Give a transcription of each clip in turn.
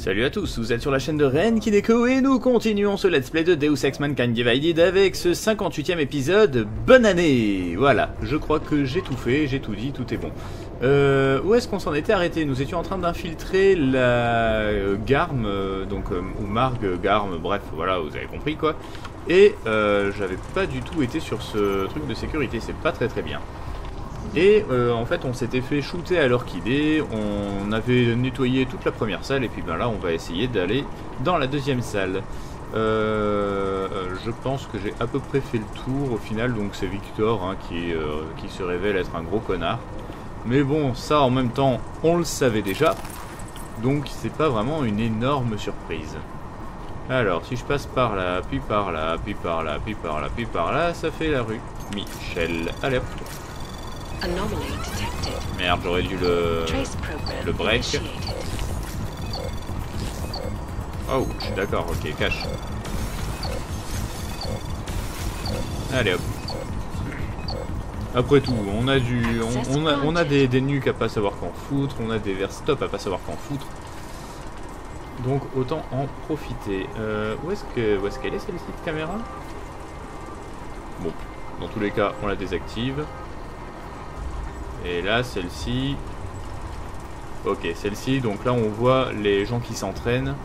Salut à tous, vous êtes sur la chaîne de Renkideko et nous continuons ce let's play de Deus Ex Mankind Divided avec ce 58e épisode. Bonne année! Voilà, je crois que j'ai tout fait, j'ai tout dit, tout est bon. Où est-ce qu'on s'en était arrêté? Nous étions en train d'infiltrer la Garm, ou Marg, Garm, bref, voilà, vous avez compris quoi. Et j'avais pas du tout été sur ce truc de sécurité, c'est pas très bien. Et en fait on s'était fait shooter à l'orchidée, on avait nettoyé toute la première salle et puis ben là on va essayer d'aller dans la deuxième salle. Je pense que j'ai à peu près fait le tour au final, donc c'est Victor hein, qui se révèle être un gros connard. Mais bon, ça en même temps on le savait déjà, donc c'est pas vraiment une énorme surprise. Alors si je passe par là, puis par là, puis par là, puis par là, puis par là, ça fait la rue Michel. Allez hop. Merde, j'aurais dû le break. Oh, je suis d'accord, ok, cache. Allez hop. Après tout, on a des nuques à pas savoir qu'en foutre, on a des verstop à pas savoir qu'en foutre. Donc autant en profiter. Où est-ce qu'elle est celle-ci de caméra? Bon, dans tous les cas, on la désactive. Et là, celle-ci... Ok, celle-ci, donc là on voit les gens qui s'entraînent.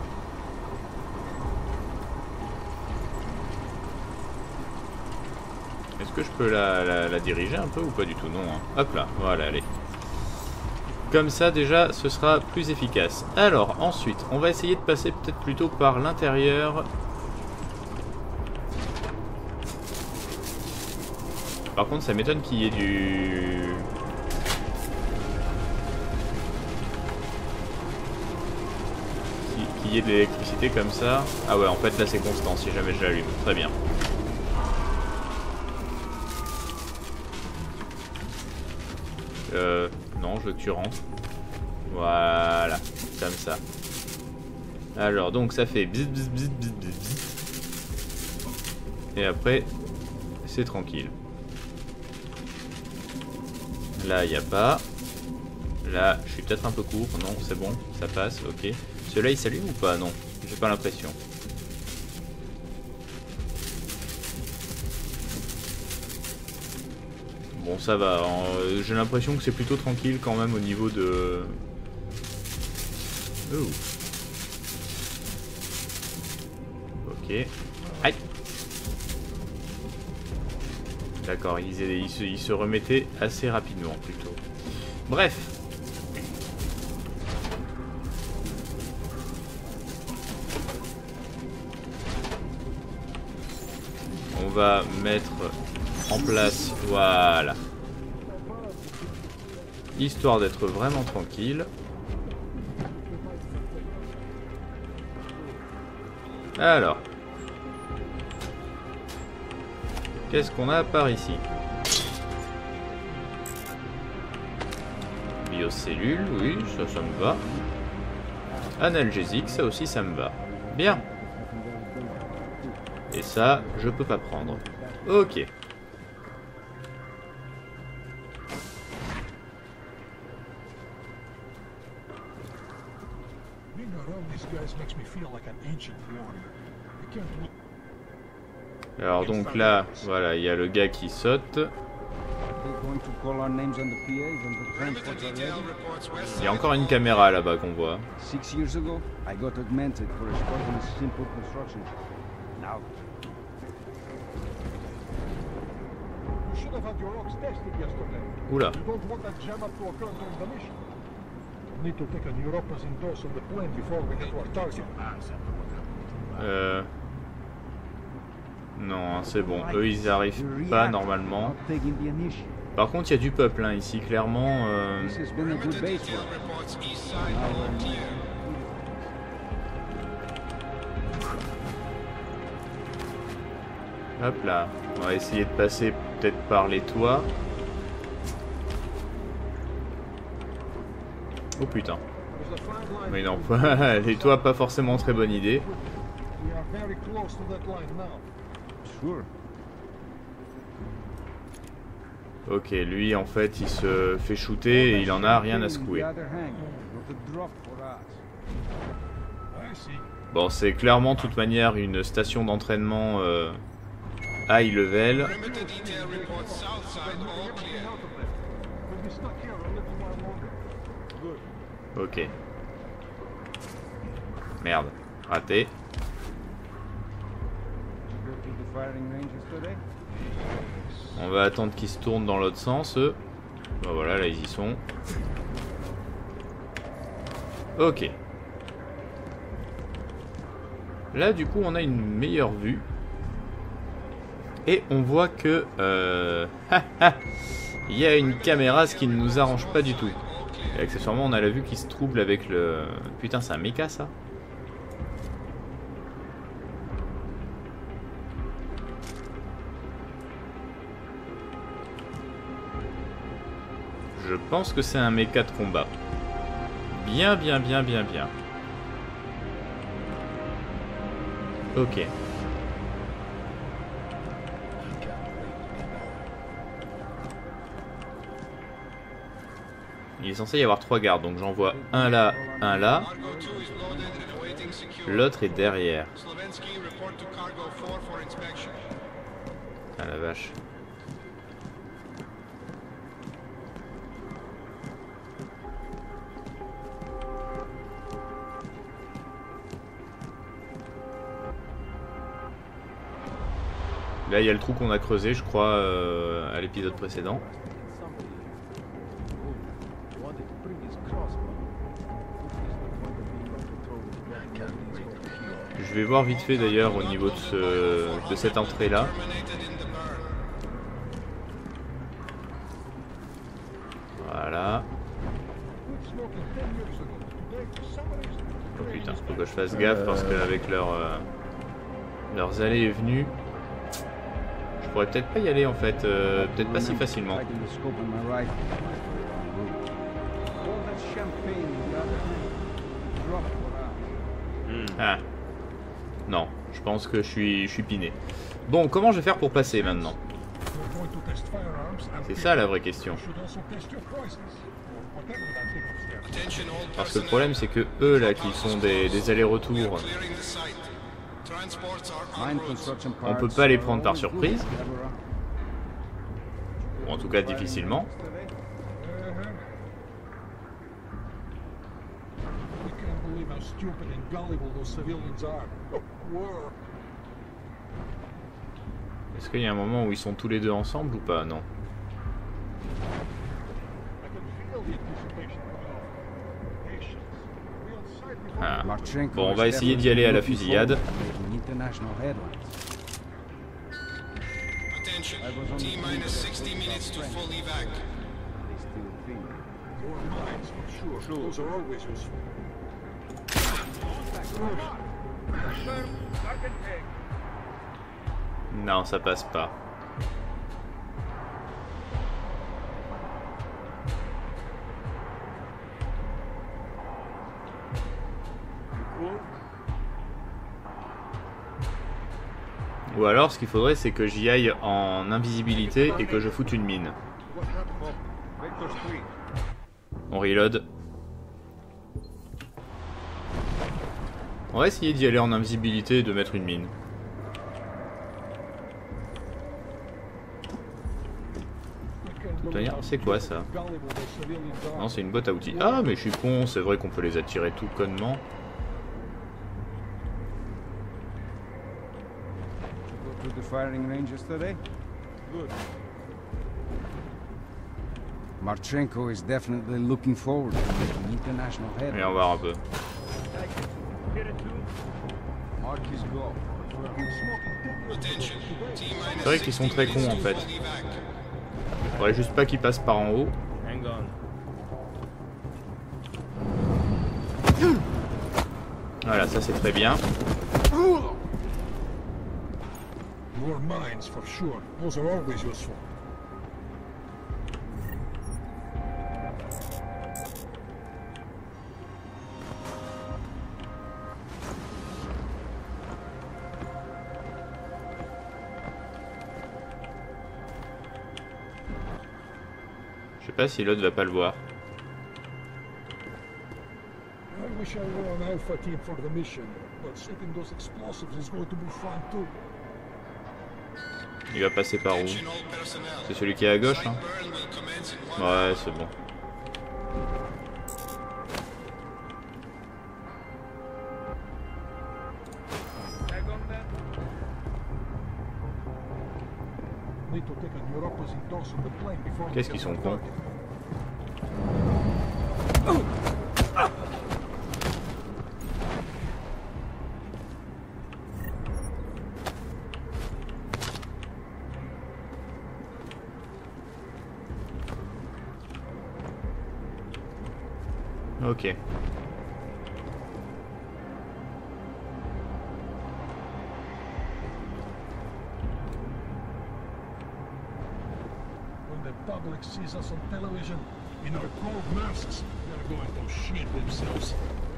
Est-ce que je peux la diriger un peu ou pas du tout? Non, hein. Hop là, voilà, allez. Comme ça, déjà, ce sera plus efficace. Alors, ensuite, on va essayer de passer peut-être plutôt par l'intérieur. Par contre, ça m'étonne qu'il y ait qu'il y ait de l'électricité comme ça. Ah ouais, en fait là c'est constant si jamais je l'allume. Très bien. Non, je veux que tu rentres. Voilà, comme ça. Alors donc ça fait bzz bzz bzz bzz bzz. Et après, c'est tranquille. Là, il n'y a pas. Là, je suis peut-être un peu court. Non, c'est bon, ça passe, ok. Celui-là, il s'allume ou pas? Non, j'ai pas l'impression. Bon, ça va. J'ai l'impression que c'est plutôt tranquille quand même au niveau de... Oh. Ok. Aïe. D'accord, il se remettait assez rapidement plutôt. Bref. On va mettre en place, voilà. Histoire d'être vraiment tranquille. Alors. Qu'est-ce qu'on a par ici? Biocellule, oui, ça me va. Analgésique, ça aussi ça me va. Bien. Et ça, je peux pas prendre. Ok. Alors donc là, voilà, il y a le gars qui saute. Il y a encore une caméra là-bas qu'on voit. Oula. Non, hein, c'est bon. Eux, ils arrivent pas normalement. Par contre, il y a du peuple hein, ici, clairement. Hop là. On va essayer de passer peut-être par les toits. Oh putain. Mais non, les toits, pas forcément très bonne idée. Ok, lui en fait il se fait shooter et il en a rien à secouer. Bon, c'est clairement, de toute manière, une station d'entraînement high level. Ok. Merde, raté. On va attendre qu'ils se tournent dans l'autre sens, eux. Ben voilà, là ils y sont. Ok. Là du coup on a une meilleure vue. Et on voit que... il y a une caméra, ce qui ne nous arrange pas du tout. Et accessoirement on a la vue qui se trouble avec le... Putain, c'est un méca ça. Je pense que c'est un méca de combat. Bien. Ok. Il est censé y avoir 3 gardes, donc j'en vois un là, un là. L'autre est derrière. Ah la vache. Là, il y a le trou qu'on a creusé, je crois, à l'épisode précédent. Je vais voir vite fait d'ailleurs au niveau de cette entrée-là. Voilà. Oh putain, faut que je fasse gaffe parce qu'avec leurs allées et venues... Je pourrais peut-être pas y aller en fait, peut-être pas si facilement. Ah. Non, je pense que je suis piné. Bon, comment je vais faire pour passer maintenant? C'est ça la vraie question. Parce que le problème c'est que eux là qui sont des allers-retours, on peut pas les prendre par surprise. Ou en tout cas difficilement. Est-ce qu'il y a un moment où ils sont tous les deux ensemble ou pas? Non. Ah. Bon, on va essayer d'y aller à la fusillade. Non, ça passe pas. Ou alors, ce qu'il faudrait, c'est que j'y aille en invisibilité et que je foute une mine. On reload. On va essayer d'y aller en invisibilité et de mettre une mine. C'est quoi ça? Non, c'est une boîte à outils. Ah, mais je suis con, c'est vrai qu'on peut les attirer tout connement. Marchenko is definitely looking forward to the international head. Et on va voir un peu. C'est vrai qu'ils sont très cons en fait. Faudrait juste pas qu'ils passent par en haut. Voilà, ça c'est très bien. Je sais pas si l'autre va pas le voir. I wish I shall run Alpha Team for the mission, but setting those explosives is going to be fun too. Il va passer par où? C'est celui qui est à gauche, hein? Ouais, c'est bon. Qu'est-ce qu'ils sont cons? Ok. When the public sees us on television in our gold masks, they're going to shit themselves.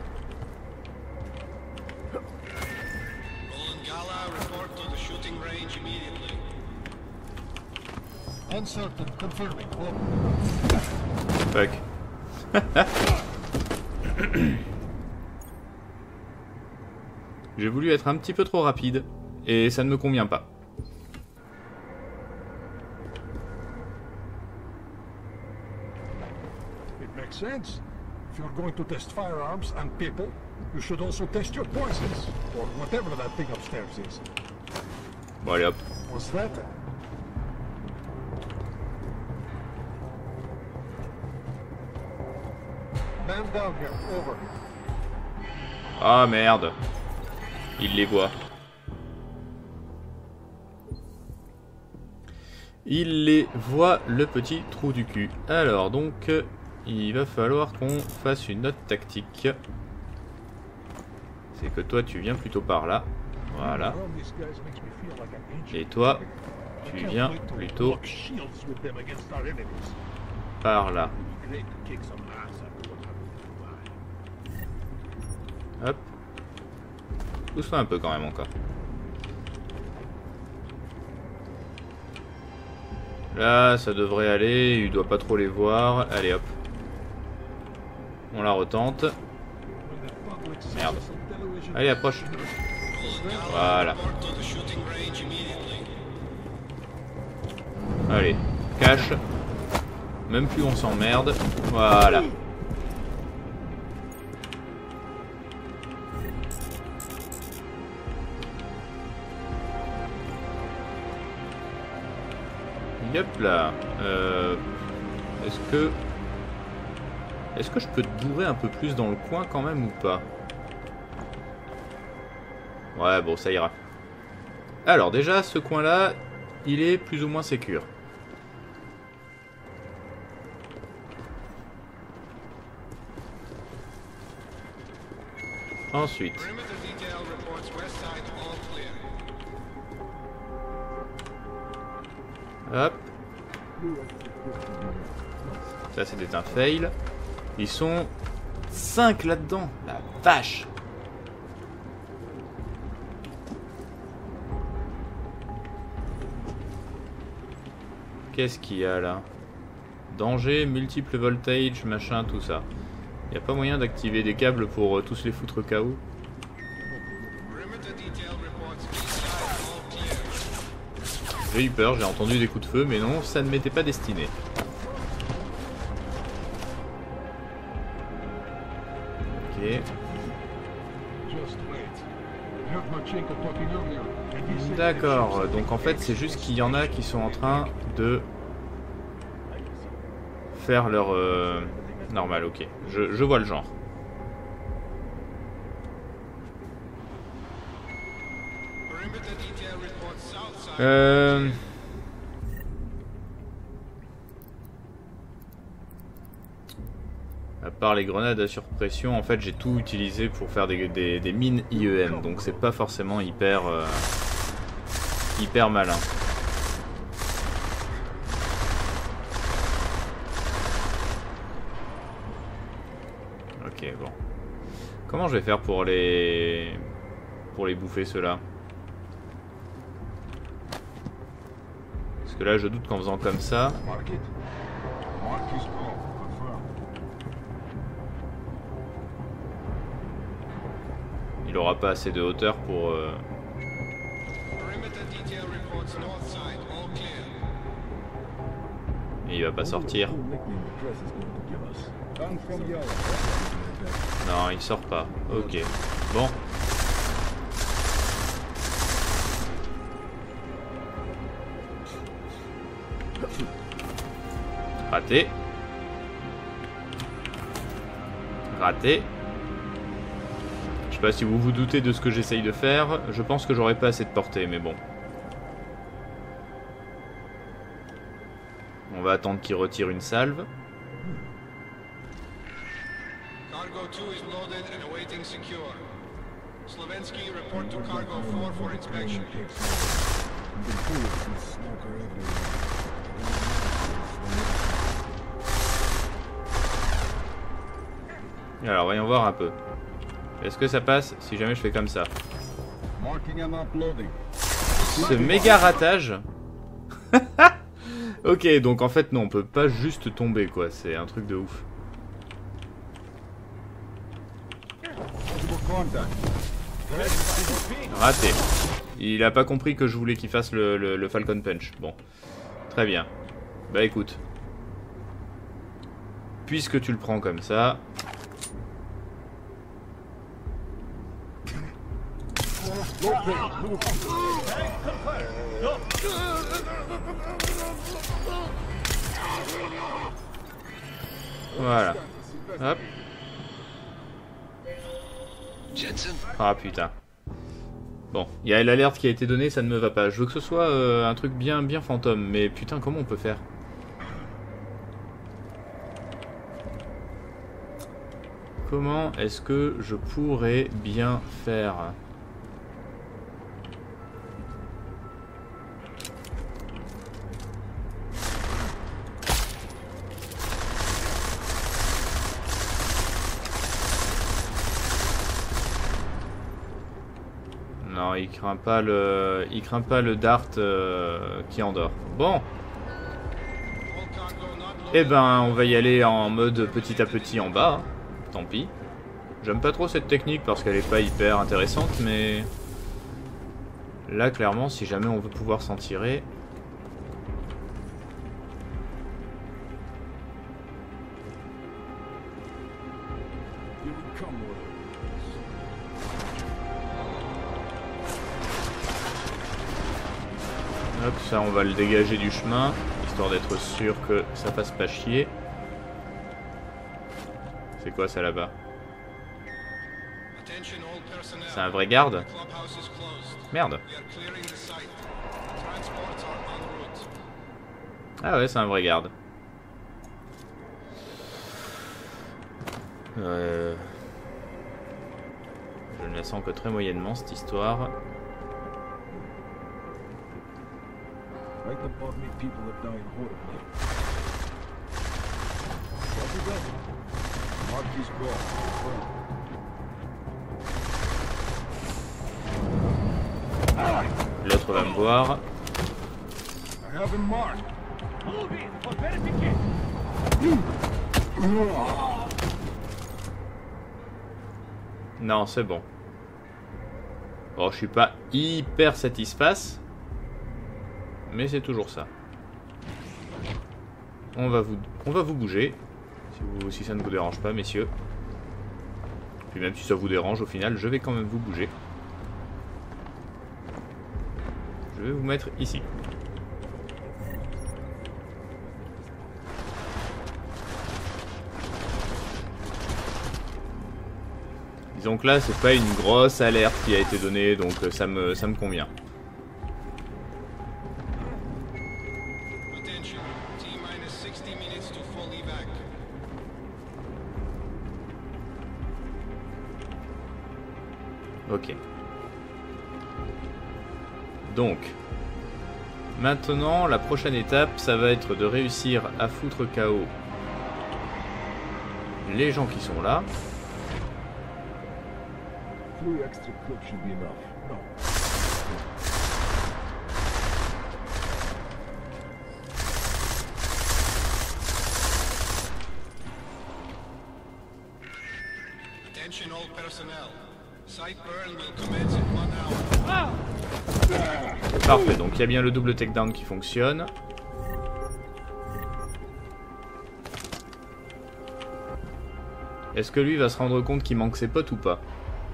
Roland Gala, report to the shooting range immediately. Uncertain, confirming. Oh. Fuck. J'ai voulu être un petit peu trop rapide et ça ne me convient pas. It makes sense. If you're going to test firearms and people, you should also test your poisons, or whatever that thing upstairs is. Bon allez hop. What's that? Man down here, over. Ah merde. Il les voit. Il les voit, le petit trou du cul. Alors donc, il va falloir qu'on fasse une autre tactique. C'est que toi tu viens plutôt par là. Voilà. Et toi, tu viens plutôt par là. Hop. Pousse-toi un peu quand même encore. Là, ça devrait aller. Il doit pas trop les voir. Allez hop. On la retente. Merde. Allez, approche. Voilà. Allez, cache. Même plus on s'emmerde. Voilà. Yep là. Est-ce que je peux te bourrer un peu plus dans le coin quand même ou pas? Ouais, bon, ça ira. Alors déjà, ce coin-là, il est plus ou moins sécure. Ensuite. Hop. Ça, c'était un fail. Ils sont 5 là-dedans. La vache. Qu'est-ce qu'il y a là? Danger, multiple voltage, machin, tout ça. Il n'y a pas moyen d'activer des câbles pour tous les foutre KO? J'ai eu peur, j'ai entendu des coups de feu, mais non, ça ne m'était pas destiné. Ok. D'accord, donc en fait c'est juste qu'il y en a qui sont en train de faire leur... normal, ok. Je vois le genre. À part les grenades à surpression, en fait j'ai tout utilisé pour faire des mines IEM, donc c'est pas forcément hyper malin. Ok, bon. Comment je vais faire pour les bouffer ceux-là? Parce que là je doute qu'en faisant comme ça... Il aura pas assez de hauteur pour... Perimeter detail reports north side, all clear. Et il va pas sortir. Non, il sort pas. Ok. Bon. Raté. Raté. Je sais pas si vous vous doutez de ce que j'essaye de faire. Je pense que j'aurais pas assez de portée, mais bon. On va attendre qu'il retire une salve. Cargo 2 is loaded and awaiting secure. Slovensky, report to Cargo 4 for inspection. Alors, voyons voir un peu. Est-ce que ça passe si jamais je fais comme ça? Ce méga ratage. Ok, donc en fait non, on peut pas juste tomber quoi, c'est un truc de ouf. Raté. Il a pas compris que je voulais qu'il fasse le Falcon Punch. Bon, très bien. Bah écoute. Puisque tu le prends comme ça... Voilà. Hop. Ah putain. Bon, il y a l'alerte qui a été donnée, ça ne me va pas. Je veux que ce soit un truc bien fantôme, mais putain, comment on peut faire? Comment est-ce que je pourrais bien faire? Non, il craint pas le dart qui endort. Bon. Eh ben, on va y aller en mode petit à petit en bas. Hein. Tant pis. J'aime pas trop cette technique parce qu'elle est pas hyper intéressante, mais... Là, clairement, si jamais on veut pouvoir s'en tirer... Hop, ça on va le dégager du chemin, histoire d'être sûr que ça fasse pas chier. C'est quoi ça là-bas? C'est un vrai garde? Merde. Ah ouais, c'est un vrai garde. Je ne la sens que très moyennement cette histoire. Right above me, people are dying horribly. Marky's gone. L'autre va me voir. I have him marked. Non, c'est bon. Bon, je suis pas hyper satisfait. Mais c'est toujours ça. On va vous bouger. Si ça ne vous dérange pas, messieurs. Puis même si ça vous dérange, au final, je vais quand même vous bouger. Je vais vous mettre ici. Disons que là, c'est pas une grosse alerte qui a été donnée, donc ça me convient. Ok. Donc, maintenant, la prochaine étape, ça va être de réussir à foutre KO les gens qui sont là. Attention all personnel. Site burn will commence in 1 hour. Parfait, donc il y a bien le double takedown qui fonctionne. Est-ce que lui va se rendre compte qu'il manque ses potes ou pas?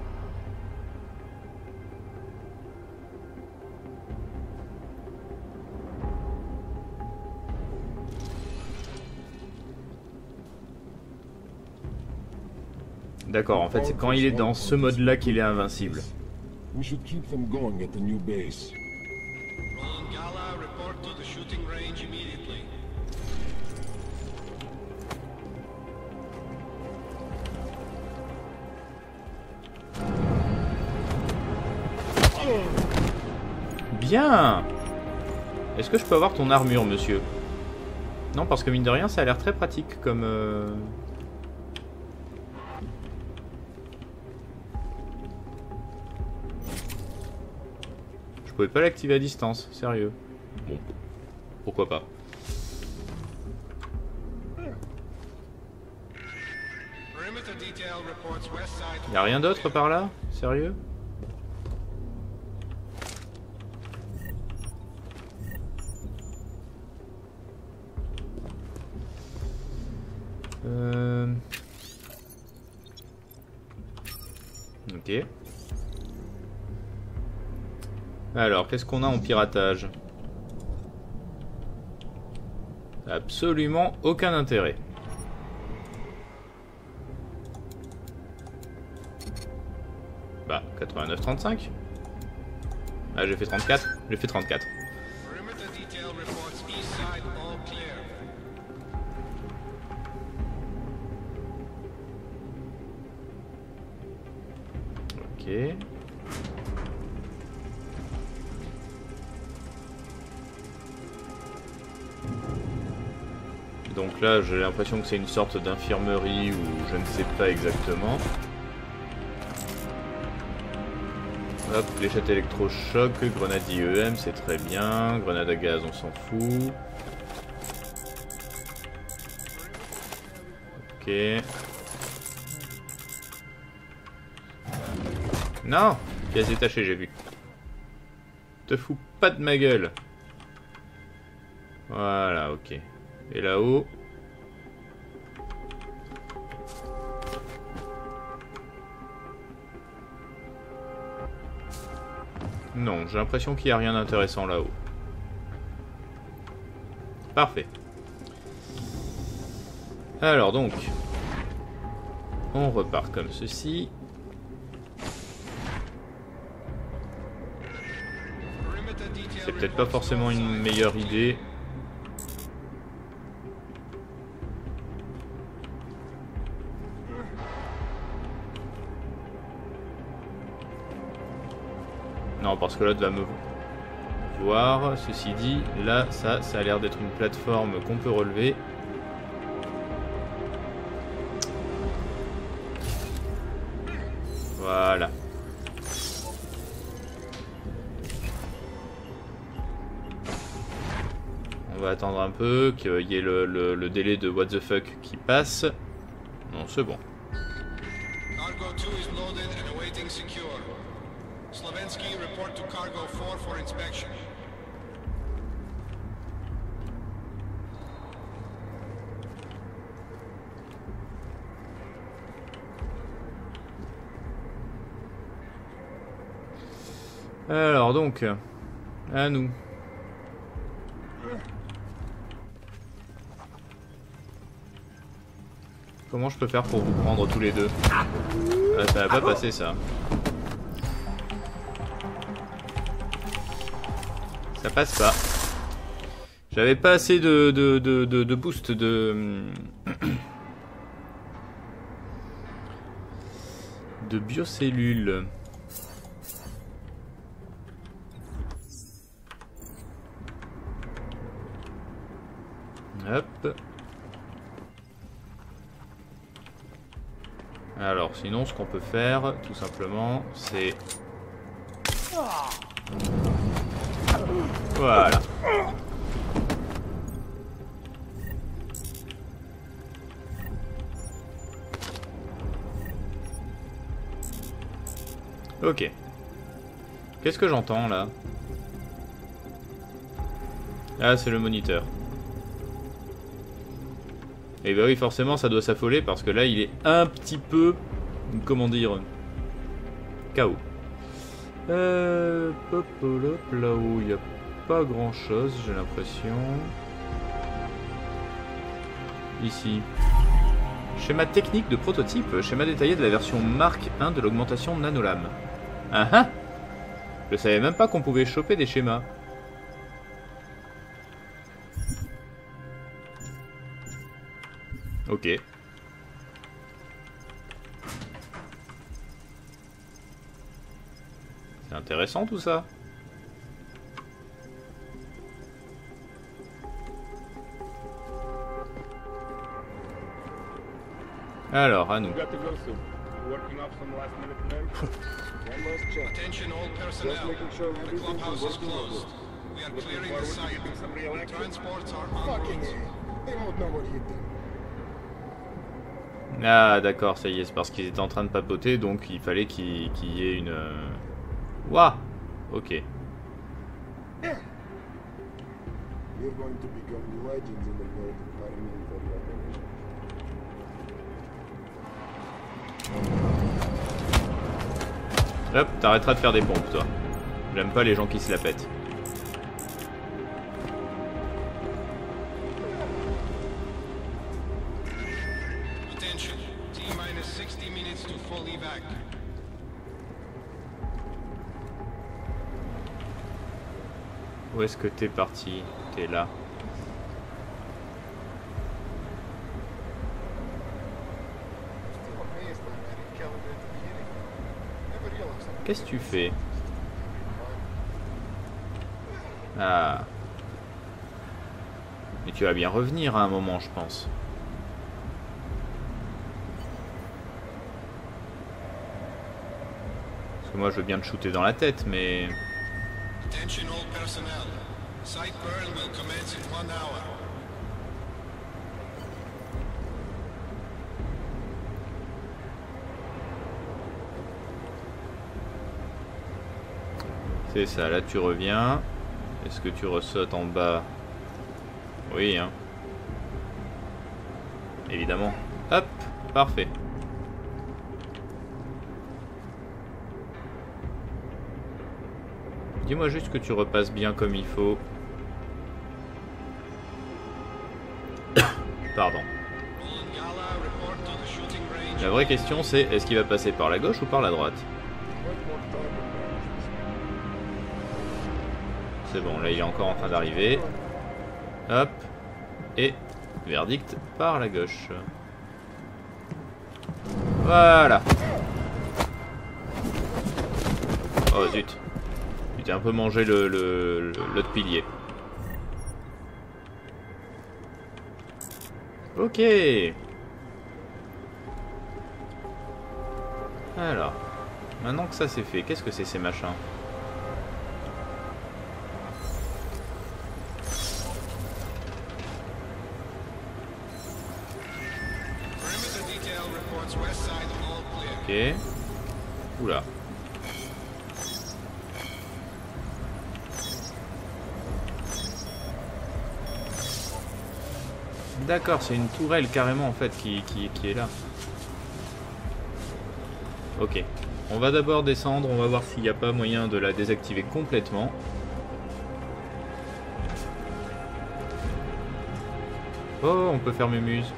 D'accord, en fait c'est quand il est dans ce mode-là qu'il est invincible. We should keep them going at the new base. Roland Gala, report to the shooting range immediately. Bien. Est-ce que je peux avoir ton armure, monsieur? Non, parce que mine de rien, ça a l'air très pratique comme... Je pouvais pas l'activer à distance, sérieux. Bon, pourquoi pas. Perimeter detail reports west side. Y'a rien d'autre par là? Sérieux? Ok. Alors, qu'est-ce qu'on a en piratage? Absolument aucun intérêt. Bah, 89-35. Ah, j'ai fait 34. J'ai fait 34. Perimeter detail reports east side all clear. Ok. Donc là, j'ai l'impression que c'est une sorte d'infirmerie ou je ne sais pas exactement. Hop, fléchette électrochoc, grenade IEM, c'est très bien. Grenade à gaz, on s'en fout. Ok. Non, pièce détachée, j'ai vu. Te fous pas de ma gueule. Voilà, ok. Et là-haut. Non, j'ai l'impression qu'il n'y a rien d'intéressant là-haut. Parfait. Alors donc, on repart comme ceci. C'est peut-être pas forcément une meilleure idée. Non, parce que l'autre va me voir. Ceci dit, là, ça a l'air d'être une plateforme qu'on peut relever. Voilà. On va attendre un peu qu'il y ait le délai de what the fuck qui passe. Non, c'est bon. Cargo 2 is loaded and awaiting secure. Slavensky, report to Cargo 4 for inspection. Alors donc, à nous. Comment je peux faire pour vous prendre tous les deux? Ah, ça va pas passer ça. Ça passe pas. J'avais pas assez de boost de biocellules. Hop. Alors sinon ce qu'on peut faire tout simplement c'est... Voilà. Ok. Qu'est-ce que j'entends là? Ah, c'est le moniteur. Et bah oui, forcément, ça doit s'affoler parce que là, il est un petit peu... Comment dire? KO. Hop, hop, là-haut, il n'y a pas grand-chose, j'ai l'impression. Ici. Schéma technique de prototype. Schéma détaillé de la version Mark 1 de l'augmentation Nanolam. Ah ah! Je savais même pas qu'on pouvait choper des schémas. Ok. C'est intéressant tout ça. Alors, à nous. Attention all personnel. The clubhouse is closed. We are clearing the site. Transports are en route. They won't know what you did. Ah d'accord, ça y est, c'est parce qu'ils étaient en train de papoter, donc il fallait qu'il y ait une... Ouah. Ok. You're going to become legends in the Northern Paramilitary Operation. Hop, t'arrêteras de faire des pompes, toi. J'aime pas les gens qui se la pètent. Attention. T-minus 60 minutes to full evac. Où est-ce que t'es parti? T'es là. Qu'est-ce que tu fais? Ah. Mais tu vas bien revenir à un moment, je pense. Parce que moi, je veux bien te shooter dans la tête, mais... Attention all personnel. Site burn will commence in 1 hour. C'est ça, là tu reviens. Est-ce que tu ressautes en bas? Oui, hein. Évidemment. Hop, parfait. Dis-moi juste que tu repasses bien comme il faut. Pardon. Roland Gala, report to the shooting range. La vraie question c'est, est-ce qu'il va passer par la gauche ou par la droite? C'est bon, là il est encore en train d'arriver. Hop. Et verdict par la gauche. Voilà. Oh zut. Tu t'es un peu mangé l'autre pilier. Ok. Alors. Maintenant que ça c'est fait, qu'est-ce que c'est ces machins? Ok. Oula. D'accord, c'est une tourelle carrément en fait qui est là. Ok. On va d'abord descendre, on va voir s'il n'y a pas moyen de la désactiver complètement. Oh, on peut faire mémuse.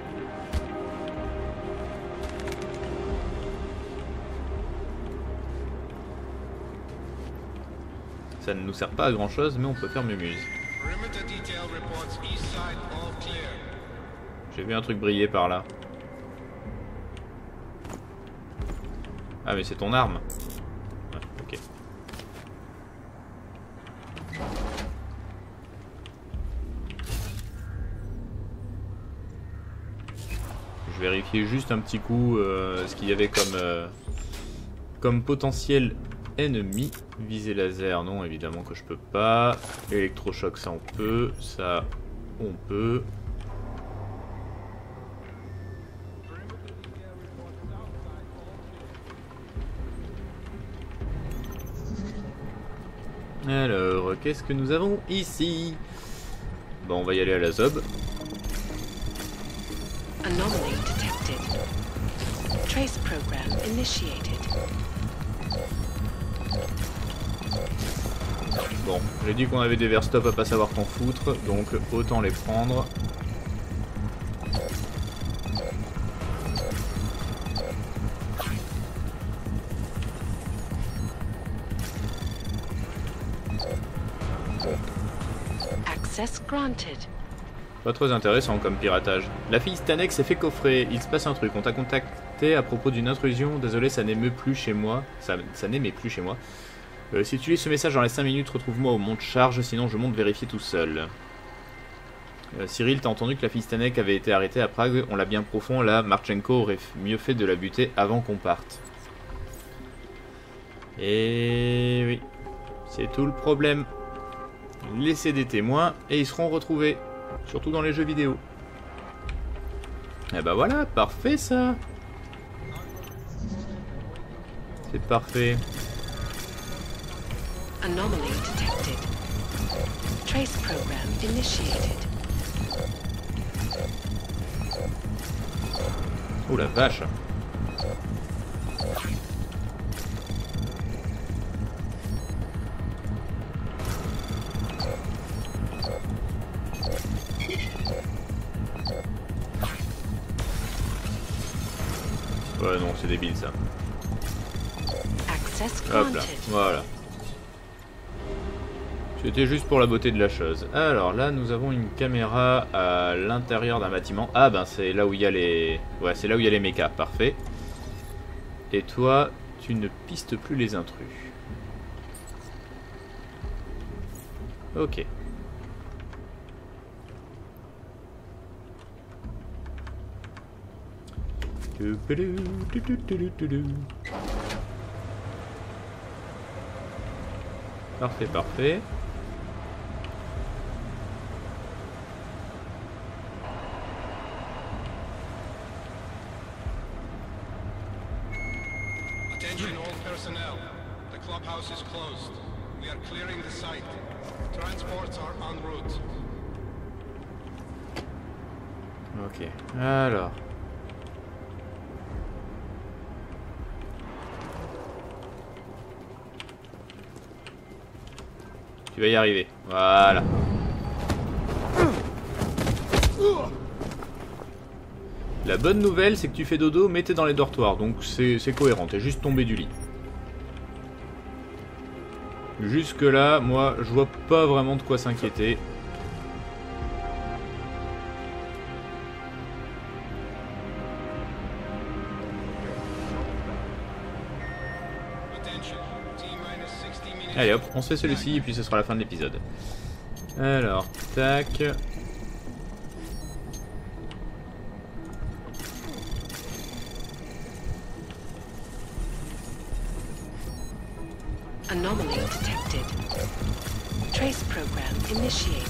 Ça ne nous sert pas à grand chose, mais on peut faire mémuse. J'ai vu un truc briller par là. Ah mais c'est ton arme. Ouais, ok. Je vérifiais juste un petit coup ce qu'il y avait comme potentiel ennemi. Visée laser, non, évidemment que je peux pas. Électrochoc, ça on peut. Ça, on peut. Alors, qu'est-ce que nous avons ici? Bon, on va y aller à la zob. Anomaly detected. Trace program initiated. Bon, j'ai dit qu'on avait des verstop à pas savoir qu'en foutre, donc autant les prendre. Access granted. Pas très intéressant comme piratage. La fille Stanek s'est fait coffrer, il se passe un truc, on t'a contacté à propos d'une intrusion, désolé ça n'émeut plus chez moi, ça n'émet plus chez moi. Si tu lis ce message dans les 5 minutes, retrouve-moi au monte charge, sinon je monte vérifier tout seul. Cyril, t'as entendu que la fille Stanek avait été arrêtée à Prague, on l'a bien profond, là Marchenko aurait mieux fait de la buter avant qu'on parte. Et oui, c'est tout le problème. Laissez des témoins et ils seront retrouvés. Surtout dans les jeux vidéo. Et bah voilà, parfait ça. C'est parfait. Anomaly detected. Trace program initiated. Oh la vache. Ouais non, c'est débile ça. Access Hop là, granted. voilà. C'était juste pour la beauté de la chose. Alors là, nous avons une caméra à l'intérieur d'un bâtiment. Ah ben c'est là où il y a les... Ouais, c'est là où il y a les mechas, parfait. Et toi, tu ne pistes plus les intrus. Ok. Parfait, parfait. Attention all personnel. The clubhouse is closed. We are clearing the site. Transports are en route. Ok, alors... Tu vas y arriver. Voilà. La bonne nouvelle, c'est que tu fais dodo, mais t'es dans les dortoirs, donc c'est cohérent, t'es juste tombé du lit. Jusque là, moi, je vois pas vraiment de quoi s'inquiéter. Attention. T-minus 60 minutes. Allez hop, on se fait celui-ci et puis ce sera la fin de l'épisode. Alors, tac. Anomaly detected. Trace program initiated.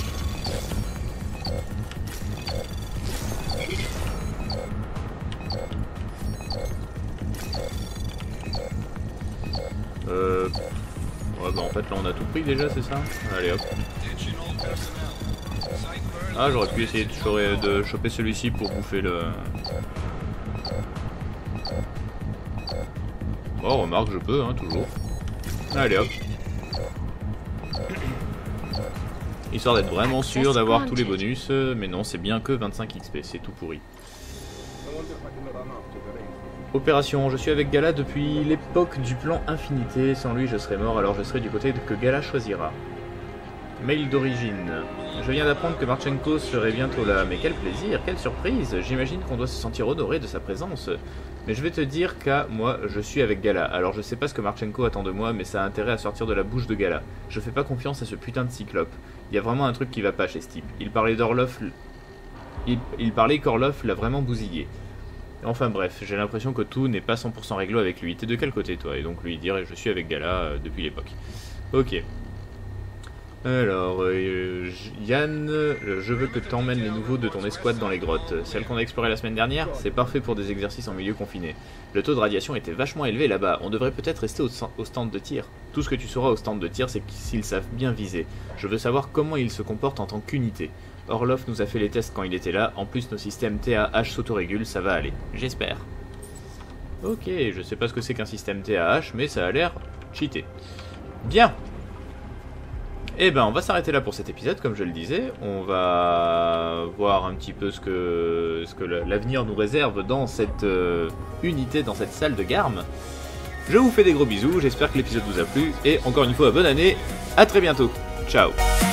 Ouais bah en fait là on a tout pris déjà, c'est ça? Allez hop. Attention all personnel. Site burn. Ah j'aurais pu essayer de choper celui-ci pour bouffer le... Bon remarque je peux hein, toujours. Allez hop. Histoire d'être vraiment sûr d'avoir tous les bonus, mais non c'est bien que 25 XP, c'est tout pourri. Opération, je suis avec Gala depuis l'époque du plan Infinité, sans lui je serais mort alors je serai du côté que Gala choisira. Mail d'origine. Je viens d'apprendre que Marchenko serait bientôt là, mais quel plaisir, quelle surprise. J'imagine qu'on doit se sentir honoré de sa présence. Mais je vais te dire qu'à moi, je suis avec Gala. Alors je sais pas ce que Marchenko attend de moi, mais ça a intérêt à sortir de la bouche de Gala. Je fais pas confiance à ce putain de cyclope. Il y a vraiment un truc qui va pas chez ce type. Il parlait d'Orlov... Il parlait qu'Orlov l'a vraiment bousillé. Enfin bref, j'ai l'impression que tout n'est pas 100% réglo avec lui. T'es de quel côté toi? Et donc lui dire je suis avec Gala depuis l'époque. Ok. Alors, Yann, je veux que tu emmènes les nouveaux de ton escouade dans les grottes. Celles qu'on a explorées la semaine dernière, c'est parfait pour des exercices en milieu confiné. Le taux de radiation était vachement élevé là-bas, on devrait peut-être rester au stand de tir. Tout ce que tu sauras au stand de tir, c'est s'ils savent bien viser. Je veux savoir comment ils se comportent en tant qu'unité. Orloff nous a fait les tests quand il était là, en plus nos systèmes TAH s'autorégulent, ça va aller. J'espère. Ok, je sais pas ce que c'est qu'un système TAH, mais ça a l'air cheaté. Bien. Eh ben, on va s'arrêter là pour cet épisode, comme je le disais. On va voir un petit peu ce que l'avenir nous réserve dans cette unité, dans cette salle de Garm. Je vous fais des gros bisous, j'espère que l'épisode vous a plu. Et encore une fois, bonne année, à très bientôt. Ciao.